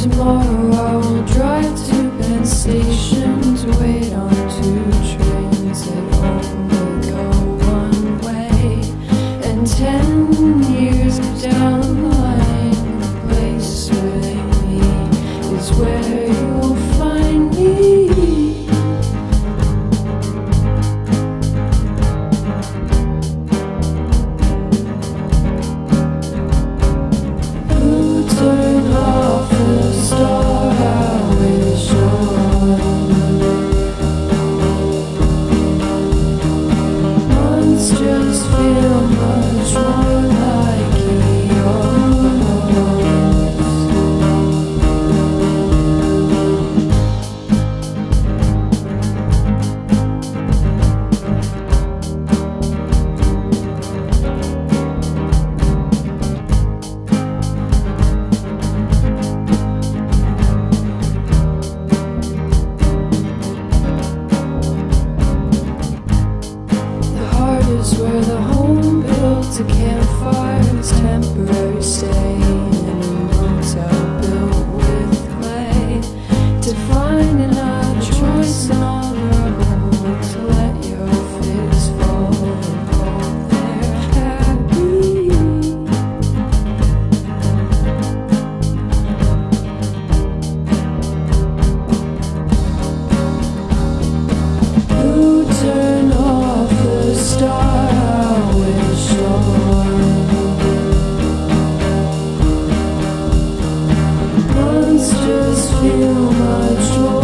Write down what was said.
Tomorrow I will drive to Penn Station to wait on 2 trains that only go one way. And 10 years down the line, the place where they meet is where you'll find me. Who turned off the star I wish on? Monsters feel much more like eons. Is where the home built a campfire's temporary stay in a motel built with clay, to find another choice in all your own, to let your face fall and hope they're happy. Who turned off the star? Monsters feel much more